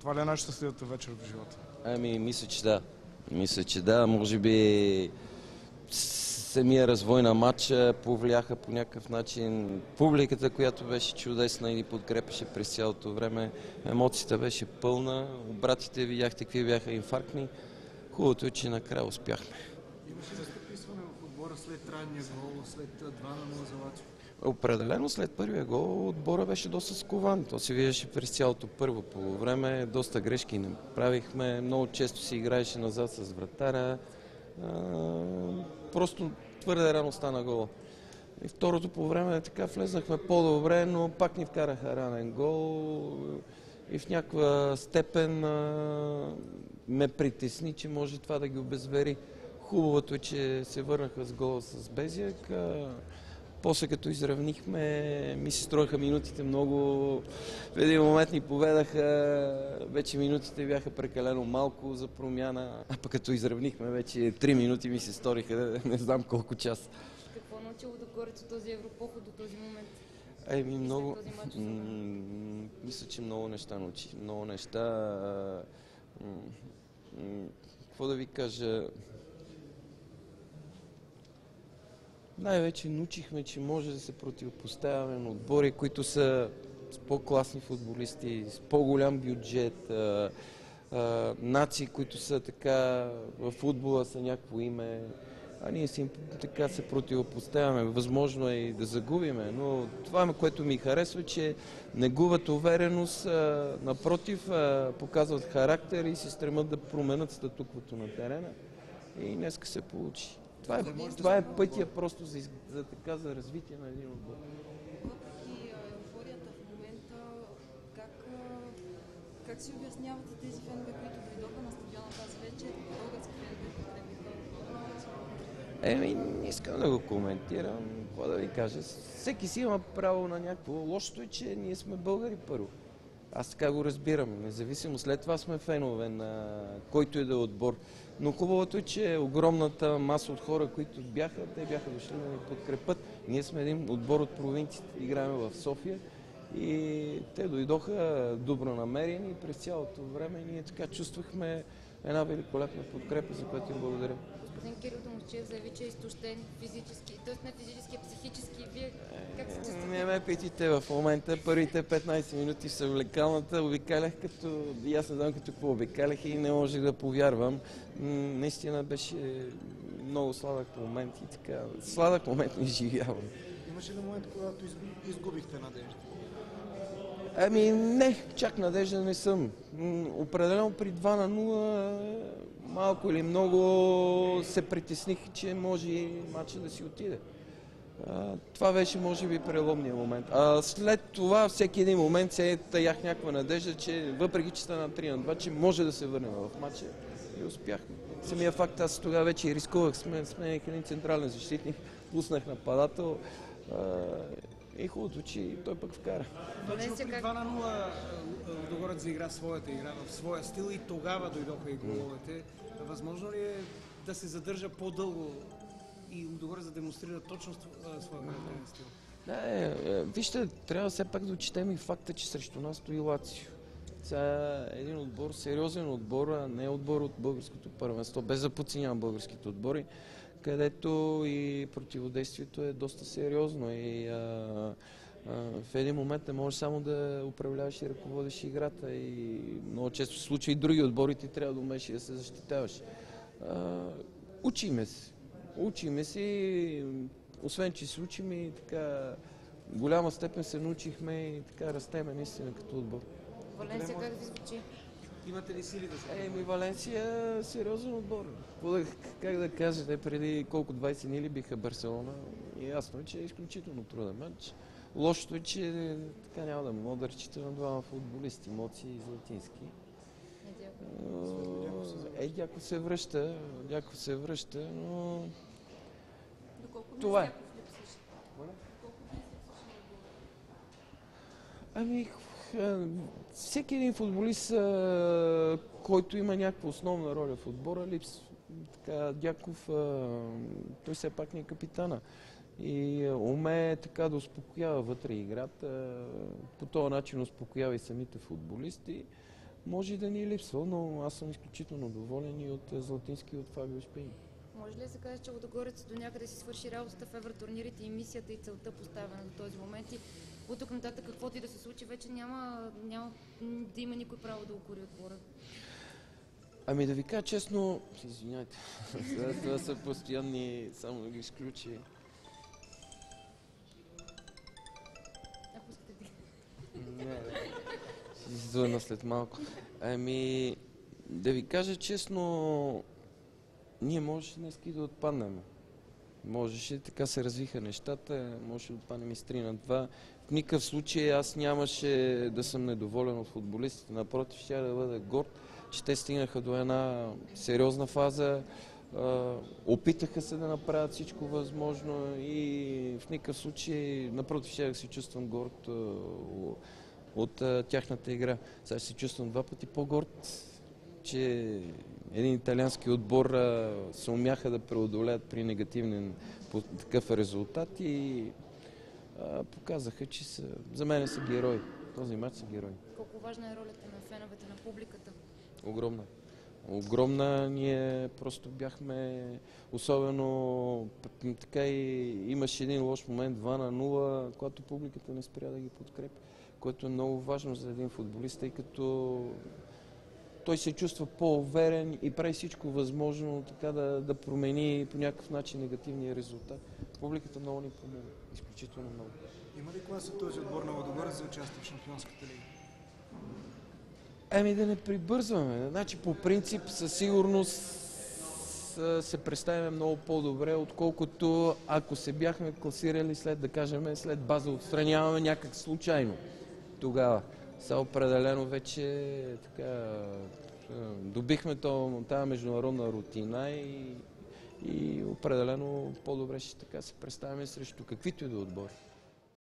Това ли е най-щастливата вечер в живота? Ами, мисля, че да. Мисля, че да. Може би самия развой на матча повлияха по някакъв начин. Публиката, която беше чудесна и ни подкрепеше през цялото време. Емоцията беше пълна. Братите видяхте какви бяха инфарктни. Хубавото е, че накрая успяхме. Имаше ли стъписване в отбора след трайния гол, след 2-0 за Лацио? Определено след първия гол отбора беше доста скован. То се виждаше през цялото първо полувреме. Доста грешки не правихме. Много често се играеше назад с вратаря. Просто твърде рано стана гол. И второто полувреме така влезнахме по-добре, но пак ни вкараха ранен гол. И в някаква степен ме притесни, че може това да ги обезвери. Хубавото е, че се върнаха с гола с Безяк. После като изравнихме, ми се строиха минутите много. В един момент ни поведаха, вече минутите бяха прекалено малко за промяна. А пък като изравнихме, вече 3 минути ми се сториха, не знам колко час. Какво научило Лудогорец от този европоход до този момент? Много. Мисля, че много неща научи. Много неща. Какво да ви кажа? Най-вече научихме, че може да се противопоставяме на отбори, които са с по-класни футболисти, с по-голям бюджет, нации, които са така в футбола са някакво име, а ние си така се противопоставяме. Възможно е и да загубиме, но това, което ми харесва, че не губят увереност, напротив, показват характер и се стремат да променят статуквото на терена. И днеска се получи. Това е пътя просто за развитие на един отбор. Въпреки еуфорията в момента, как си обяснявате тези фенове, които дойдоха на стадиона тази вечер, български фенове подкрепиха? Не искам да го коментирам, какво да ви кажа. Всеки си има право на някакво. Лошото е, че ние сме българи първо. Аз така го разбирам. Независимо, след това сме фенове на който и да е отбор. Но хубавото е, че огромната маса от хора, които бяха, те бяха дошли да ни подкрепят. Ние сме един отбор от провинцията, играем в София и те дойдоха добронамерени през цялото време. Ние така чувствахме една великолепна подкрепа, за която им благодаря. Господин Кирил Домусчиев заяви, че е изтощен физически, т.е. не физически, а психически. Вие как се чувствате? Не ме питайте в момента. Първите 15 минути са влекалната. Обикалях като... И аз не знам като какво обикалях и не можех да повярвам. Наистина беше много сладък момент и така. Сладък момент не изживявам. Имаше ли момент, когато изгубихте надежда? Не, чак надежда не съм. Определено при 2-0 малко или много се притесних, че може матчът да си отиде. Това беше, може би, преломния момент. След това, всеки един момент се таях някаква надежда, че въпреки че стана 3-2, че може да се върнем в матча и успяхме. Самия факт, аз тогава вече рискувах, смених един централен защитник, пуснах нападател. И хубавото, че той пък вкара. Точно при 2-0 Лудогорец заигра своята игра в своя стил и тогава дойдоха и головете. Възможно ли е да се задържа по-дълго и Лудогорец да демонстрира точно своя характерен стил? Вижте, трябва все пак да отчетем и факта, че срещу нас стои Лацио. Сега е един отбор, сериозен отбор, а не отбор от българското първенство, без да подценявам българските отбори, където и противодействието е доста сериозно и в един момент не можеш само да управляваш и ръководиш играта и много често се случва и други отбори, ти трябва да умееш и да се защитаваш. Учиме се и освен, че се учим и така в голяма степен се научихме и така растеме наистина като отбор. Валенсия как ви звучи? Имате ли сили да се... Валенсия е сериозен отбор. Как да кажете, преди колко 20 дни ли биха Барселона и ясно е, че е изключително труден матч. Лошото е, че така няма да мога да разчита на двама футболисти, Моци и Златински. Дяко се връща, но... Това е. Всеки един футболист, който има някаква основна роля в отбора, липсва. Дяков, той все пак не е капитана. И умее така да успокоява вътре играта. По този начин успокоява и самите футболисти. може и да ни е липсвал, но аз съм изключително доволен и от Златински и от Фабио Спини. Може ли да се каже, че Лудогорец до някъде си свърши работата в евротурнирите и мисията и целта поставена до този момент и от тук нататък каквото и да се случи, вече няма да има никой право да укори отбора? Ами да ви кажа честно, извиняйте, това са постоянни, само да ги изключи. Ако искате да... Не, ще издъна след малко. Ами, да ви кажа честно, ние можеше днес и да отпаднем. Можеше, така се развиха нещата, можеше да отпаднем и с 3-2. В никакъв случай аз нямаше да съм недоволен от футболистите. Напротив, ще да бъда горд, че те стигнаха до една сериозна фаза. Опитаха се да направят всичко възможно и в никакъв случай, напротив, ще да се чувствам горд от тяхната игра. Сега ще се чувствам два пъти по-горд, че един италиански отбор се умяха да преодолеят при негативен такъв резултат и показаха, че за мен са герои. Този матч са герои. Колко важна е ролята на феновете, на публиката? Огромна. Огромна. Ние просто бяхме, особено така и имаше един лош момент 2-0, когато публиката не спря да ги подкрепи, което е много важно за един футболист, тъй като той се чувства по-уверен и прави всичко възможно така да промени по някакъв начин негативния резултат. Публиката много ни помогна. Изключително много. Има ли класа този отбор на Лудогорец за участие в Шампионската лига? Еми да не прибързваме. Значи по принцип със сигурност се представяме много по-добре, отколкото ако се бяхме класирали след, да кажем, след база отстраняваме някак случайно тогава. Са определено вече така, добихме тази международна рутина и определено по-добре ще така се представяме срещу каквито и да отбори.